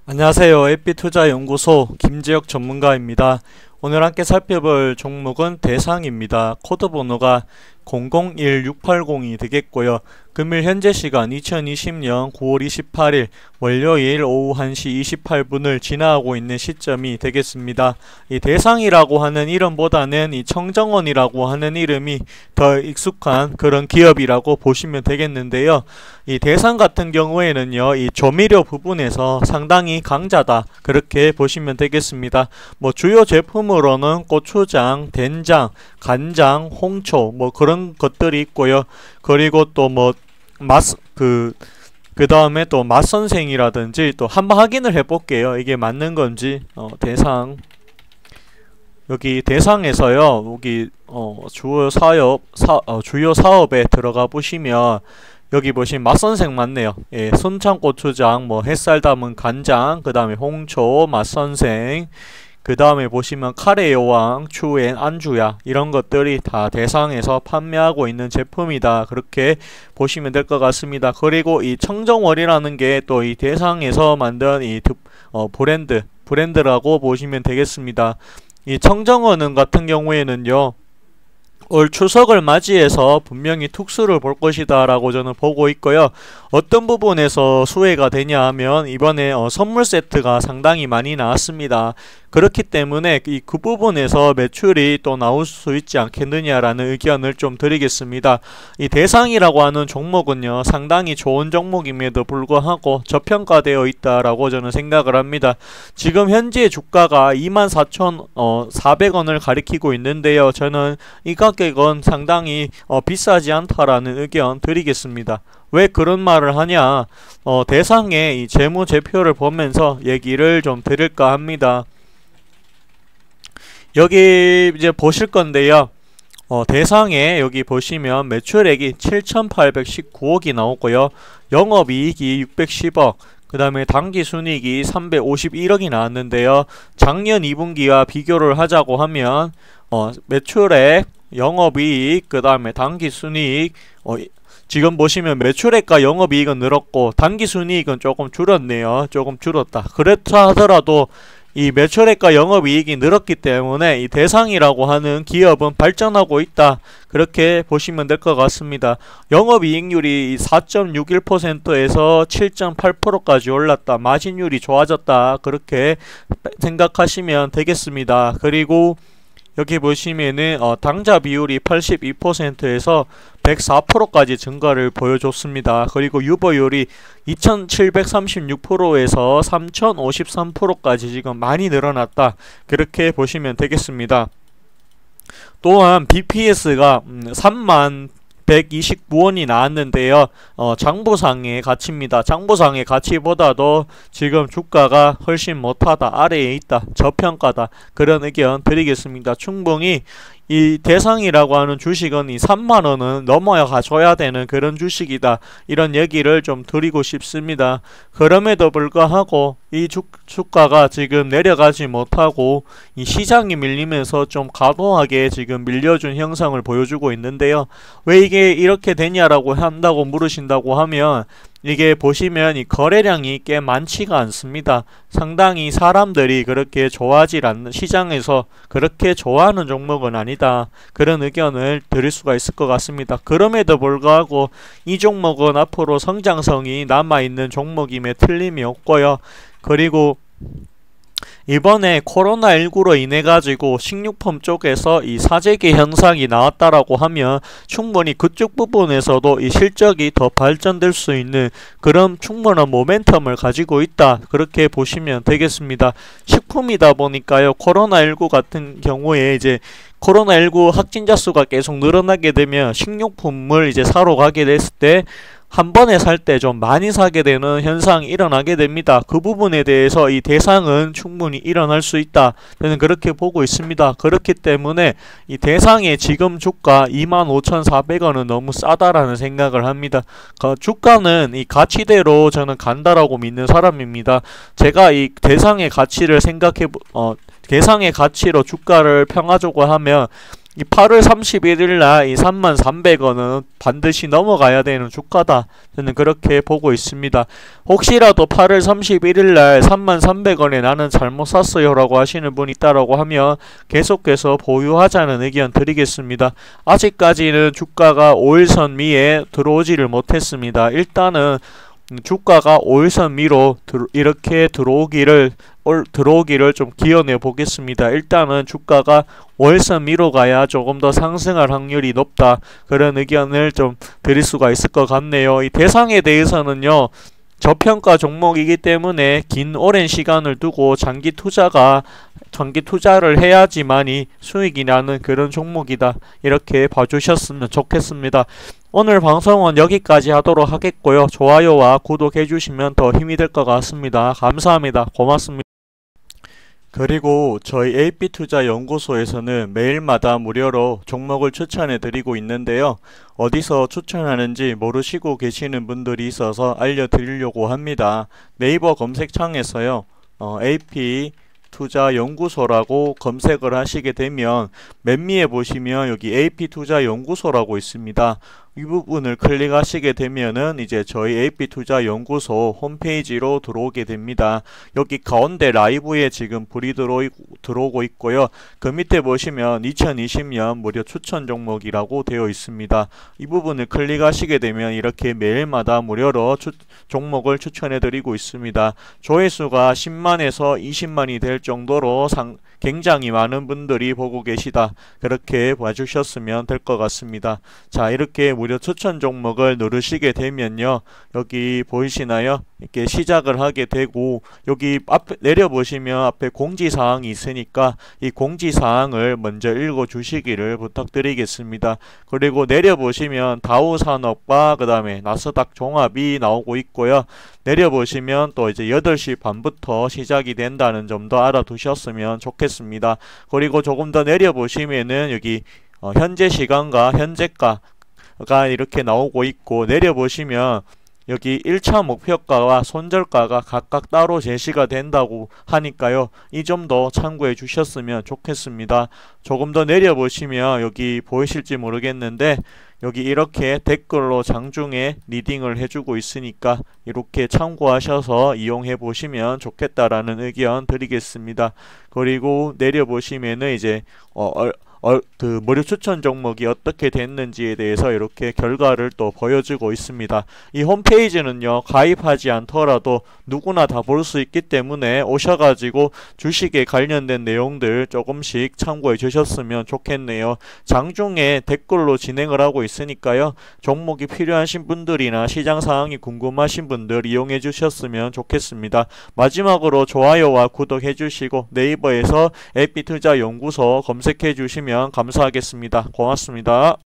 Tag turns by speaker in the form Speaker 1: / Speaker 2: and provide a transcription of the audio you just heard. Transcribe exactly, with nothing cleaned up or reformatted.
Speaker 1: 안녕하세요. 에이피투자연구소 김재혁 전문가입니다. 오늘 함께 살펴볼 종목은 대상입니다. 코드 번호가 공공일육팔공이 되겠고요. 금일 현재 시간 이천이십년 구월 이십팔일 월요일 오후 한 시 이십팔 분을 지나고 있는 시점이 되겠습니다. 이 대상이라고 하는 이름보다는 이 청정원이라고 하는 이름이 더 익숙한 그런 기업이라고 보시면 되겠는데요. 이 대상 같은 경우에는요, 이 조미료 부분에서 상당히 강자다, 그렇게 보시면 되겠습니다. 뭐 주요 제품으로는 고추장, 된장, 간장, 홍초 뭐 그런 것들이 있고요. 그리고 또 뭐 맛 그 그 다음에 또 맛선생이라든지, 또 한번 확인을 해볼게요. 이게 맞는 건지. 어, 대상 여기 대상에서요, 여기 어, 주요 사업 사, 어, 주요 사업에 들어가 보시면 여기 보시면 맛선생 맞네요. 예, 순창고추장, 뭐 햇살 담은 간장, 그 다음에 홍초, 맛선생, 그 다음에 보시면 카레 여왕, 추엔, 안주야, 이런 것들이 다 대상에서 판매하고 있는 제품이다, 그렇게 보시면 될 것 같습니다. 그리고 이 청정원이라는 게 또 이 대상에서 만든 이 어, 브랜드 브랜드라고 보시면 되겠습니다. 이 청정원 같은 경우에는요, 올 추석을 맞이해서 분명히 특수를 볼 것이다 라고 저는 보고 있고요. 어떤 부분에서 수혜가 되냐 하면 이번에 어, 선물 세트가 상당히 많이 나왔습니다. 그렇기 때문에 이 그 부분에서 매출이 또 나올 수 있지 않겠느냐라는 의견을 좀 드리겠습니다. 이 대상이라고 하는 종목은요, 상당히 좋은 종목임에도 불구하고 저평가되어 있다라고 저는 생각을 합니다. 지금 현재 주가가 이만 사천사백 원을 가리키고 있는데요. 저는 이 가격은 상당히 어, 비싸지 않다라는 의견 드리겠습니다. 왜 그런 말을 하냐, 어, 대상의 이 재무제표를 보면서 얘기를 좀 드릴까 합니다. 여기 이제 보실 건데요. 어, 대상에 여기 보시면 매출액이 칠천팔백십구억이 나오고요. 영업이익이 육백십억, 그 다음에 당기순이익이 삼백오십일억이 나왔는데요. 작년 이 분기와 비교를 하자고 하면 어, 매출액, 영업이익, 그 다음에 당기순이익, 어, 지금 보시면 매출액과 영업이익은 늘었고 당기순이익은 조금 줄었네요. 조금 줄었다. 그렇다 하더라도 이 매출액과 영업이익이 늘었기 때문에 이 대상이라고 하는 기업은 발전하고 있다, 그렇게 보시면 될 것 같습니다. 영업이익률이 사 점 육일 퍼센트에서 칠 점 팔 퍼센트까지 올랐다, 마진율이 좋아졌다, 그렇게 생각하시면 되겠습니다. 그리고 여기 보시면은 어, 당좌 비율이 팔십이 퍼센트에서 백사 퍼센트까지 증가를 보여줬습니다. 그리고 유보율이 이천칠백삼십육 퍼센트에서 삼천오십삼 퍼센트까지 지금 많이 늘어났다, 그렇게 보시면 되겠습니다. 또한 비피에스가 음, 삼만 백이십구 원이 나왔는데요. 어, 장부상의 가치입니다. 장부상의 가치보다도 지금 주가가 훨씬 못하다, 아래에 있다, 저평가다, 그런 의견 드리겠습니다. 충분히 이 대상이라고 하는 주식은 이 삼만 원은 넘어야 가져야 되는 그런 주식이다, 이런 얘기를 좀 드리고 싶습니다. 그럼에도 불구하고 이 주, 주가가 지금 내려가지 못하고 이 시장이 밀리면서 좀 과도하게 지금 밀려준 형상을 보여주고 있는데요. 왜 이게 이렇게 되냐라고 한다고 물으신다고 하면, 이게 보시면 이 거래량이 꽤 많지가 않습니다. 상당히 사람들이 그렇게 좋아하지 않는, 시장에서 그렇게 좋아하는 종목은 아니다, 그런 의견을 드릴 수가 있을 것 같습니다. 그럼에도 불구하고 이 종목은 앞으로 성장성이 남아있는 종목임에 틀림이 없고요. 그리고 이번에 코로나십구로 인해 가지고 식료품 쪽에서 이 사재기 현상이 나왔다라고 하면 충분히 그쪽 부분에서도 이 실적이 더 발전될 수 있는 그런 충분한 모멘텀을 가지고 있다, 그렇게 보시면 되겠습니다. 식품이다 보니까요, 코로나십구 같은 경우에 이제 코로나십구 확진자 수가 계속 늘어나게 되면 식료품을 이제 사러 가게 됐을 때 한 번에 살 때 좀 많이 사게 되는 현상이 일어나게 됩니다. 그 부분에 대해서 이 대상은 충분히 일어날 수 있다, 저는 그렇게 보고 있습니다. 그렇기 때문에 이 대상의 지금 주가 이만 오천사백 원은 너무 싸다라는 생각을 합니다. 그 주가는 이 가치대로 저는 간다라고 믿는 사람입니다. 제가 이 대상의 가치를 생각해 어 대상의 가치로 주가를 평하자고 하면 이 팔월 삼십일일 날 이 삼만 삼백 원은 반드시 넘어가야 되는 주가다. 저는 그렇게 보고 있습니다. 혹시라도 팔월 삼십일일 날 삼만 삼백 원에 나는 잘못 샀어요 라고 하시는 분 있다라고 하면 계속해서 보유하자는 의견 드리겠습니다. 아직까지는 주가가 오일선 위에 들어오지를 못했습니다. 일단은 주가가 오일선 위로 이렇게 들어오기를 들어오기를 좀 기원해 보겠습니다. 일단은 주가가 오일선 위로 가야 조금 더 상승할 확률이 높다. 그런 의견을 좀 드릴 수가 있을 것 같네요. 이 대상에 대해서는요, 저평가 종목이기 때문에 긴 오랜 시간을 두고 장기 투자가 장기 투자를 해야지만이 수익이 나는 그런 종목이다. 이렇게 봐주셨으면 좋겠습니다. 오늘 방송은 여기까지 하도록 하겠고요. 좋아요와 구독해 주시면 더 힘이 될 것 같습니다. 감사합니다. 고맙습니다. 그리고 저희 에이피투자연구소에서는 매일마다 무료로 종목을 추천해 드리고 있는데요. 어디서 추천하는지 모르시고 계시는 분들이 있어서 알려드리려고 합니다. 네이버 검색창에서요, 어, 에이피투자연구소라고 검색을 하시게 되면 맨 위에 보시면 여기 에이피투자연구소라고 있습니다. 이 부분을 클릭하시게 되면은 이제 저희 에이피투자연구소 홈페이지로 들어오게 됩니다. 여기 가운데 라이브에 지금 불이 들어, 들어오고 있고요. 그 밑에 보시면 이천이십 년 무료 추천 종목이라고 되어 있습니다. 이 부분을 클릭하시게 되면 이렇게 매일마다 무료로 추, 종목을 추천해 드리고 있습니다. 조회수가 십만에서 이십만이 될 정도로 상, 굉장히 많은 분들이 보고 계시다. 그렇게 봐주셨으면 될 것 같습니다. 자, 이렇게 무료 추천 종목을 누르시게 되면요, 여기 보이시나요? 이렇게 시작을 하게 되고, 여기 앞에 내려보시면 앞에 공지사항이 있으니까 이 공지사항을 먼저 읽어 주시기를 부탁드리겠습니다. 그리고 내려보시면 다우산업과 그 다음에 나스닥 종합이 나오고 있고요. 내려보시면 또 이제 여덟 시 반부터 시작이 된다는 점도 알아두셨으면 좋겠습니다. 그리고 조금 더 내려보시면은 여기 어, 현재 시간과 현재가가 이렇게 나오고 있고, 내려보시면 여기 일 차 목표가와 손절가가 각각 따로 제시가 된다고 하니까요, 이 점도 참고해 주셨으면 좋겠습니다. 조금 더 내려보시면 여기 보이실지 모르겠는데 여기 이렇게 댓글로 장중에 리딩을 해주고 있으니까 이렇게 참고하셔서 이용해 보시면 좋겠다라는 의견 드리겠습니다. 그리고 내려보시면은 이제 어, 어 어, 그 무료 추천 종목이 어떻게 됐는지에 대해서 이렇게 결과를 또 보여주고 있습니다. 이 홈페이지는요, 가입하지 않더라도 누구나 다 볼 수 있기 때문에 오셔가지고 주식에 관련된 내용들 조금씩 참고해 주셨으면 좋겠네요. 장중에 댓글로 진행을 하고 있으니까요, 종목이 필요하신 분들이나 시장 상황이 궁금하신 분들 이용해 주셨으면 좋겠습니다. 마지막으로 좋아요와 구독해 주시고 네이버에서 에이피투자연구소 검색해 주시면 감사하겠습니다. 고맙습니다.